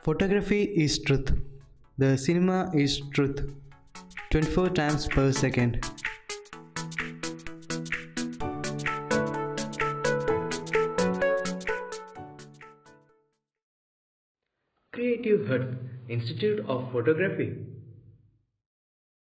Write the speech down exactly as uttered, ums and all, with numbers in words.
Photography is truth. The cinema is truth. twenty-four times per second. Creative Hut Institute of Photography.